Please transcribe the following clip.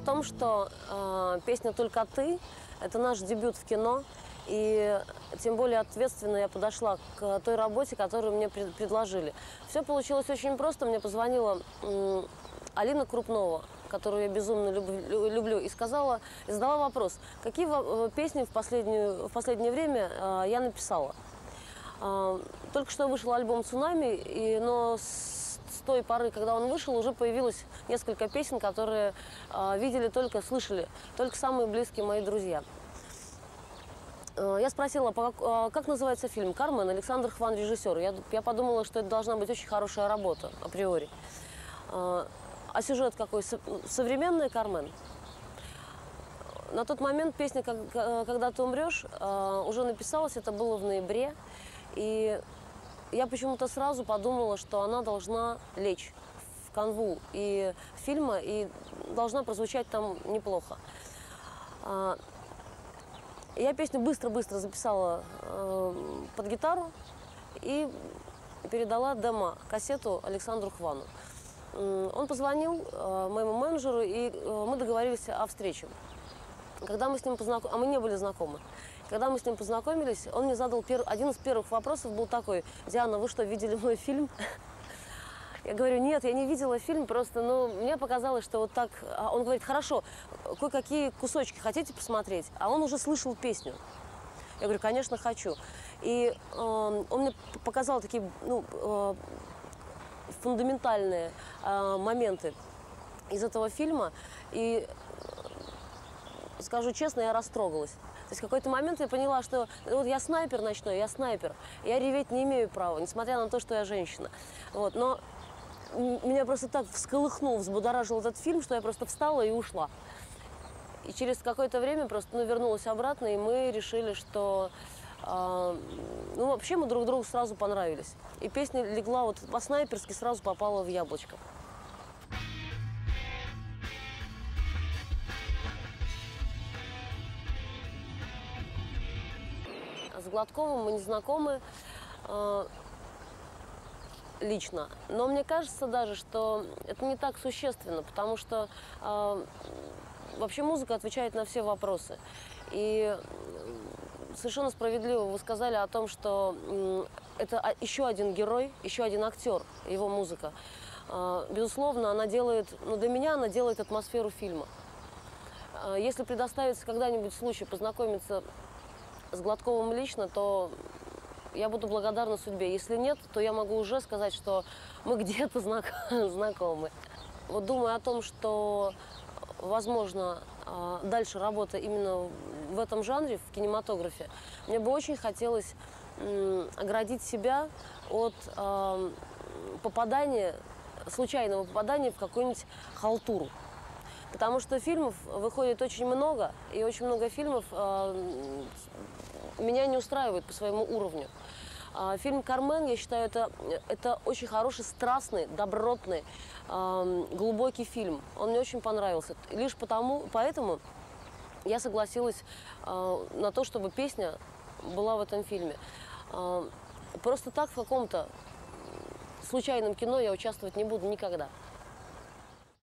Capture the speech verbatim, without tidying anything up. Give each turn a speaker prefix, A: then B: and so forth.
A: том, что э, песня «Только ты» – это наш дебют в кино. И тем более ответственно я подошла к той работе, которую мне пред предложили. Все получилось очень просто. Мне позвонила э, Алина Крупнова, которую я безумно люблю, люблю, и сказала, и задала вопрос, какие песни в, последнюю, в последнее время э, я написала. Э, только что вышел альбом «Цунами», и, но с, с той поры, когда он вышел, уже появилось несколько песен, которые э, видели только, слышали только самые близкие мои друзья. Э, я спросила, как, э, как называется фильм «Кармен», Александр Хван режиссер. Я, я подумала, что это должна быть очень хорошая работа априори. Э, А сюжет какой? Современная «Кармен». На тот момент песня «Когда ты умрешь» уже написалась, это было в ноябре. И я почему-то сразу подумала, что она должна лечь в канву и фильма, и должна прозвучать там неплохо. Я песню быстро-быстро записала под гитару и передала демо-кассету Александру Хвану. Он позвонил э, моему менеджеру, и э, мы договорились о встрече. Когда мы с ним познакомились, а мы не были знакомы. Когда мы с ним познакомились, он мне задал пер... один из первых вопросов был такой: «Диана, вы что, видели мой фильм?» Я говорю: «Нет, я не видела фильм, просто, ну, мне показалось, что вот так». А он говорит: «Хорошо, кое-какие кусочки хотите посмотреть?» А он уже слышал песню. Я говорю: «Конечно, хочу». И э, он мне показал такие, ну, э, фундаментальные э, моменты из этого фильма, и, скажу честно, я растрогалась. То есть в какой-то момент я поняла, что вот я снайпер ночной, я снайпер, я реветь не имею права, несмотря на то, что я женщина. Вот, но меня просто так всколыхнул, взбудоражил этот фильм, что я просто встала и ушла. И через какое-то время просто, ну, вернулась обратно, и мы решили, что э, ну, вообще мы друг другу сразу понравились. И песня легла вот по-снайперски, сразу попала в яблочко. С Гладковым мы не знакомы э, лично. Но мне кажется даже, что это не так существенно, потому что э, вообще музыка отвечает на все вопросы. И совершенно справедливо вы сказали о том, что э, это еще один герой, еще один актер, его музыка. Э, безусловно, она делает, ну, для меня она делает атмосферу фильма. Э, если предоставится когда-нибудь случай познакомиться с Гладковым лично, то я буду благодарна судьбе. Если нет, то я могу уже сказать, что мы где-то знакомы. Вот думая о том, что, возможно, дальше работа именно в этом жанре, в кинематографе, мне бы очень хотелось оградить себя от попадания, случайного попадания в какую-нибудь халтуру. Потому что фильмов выходит очень много, и очень много фильмов э, меня не устраивает по своему уровню. Э, фильм «Кармен», я считаю, это, это очень хороший, страстный, добротный, э, глубокий фильм. Он мне очень понравился. Лишь потому, поэтому я согласилась э, на то, чтобы песня была в этом фильме. Э, просто так в каком-то случайном кино я участвовать не буду никогда.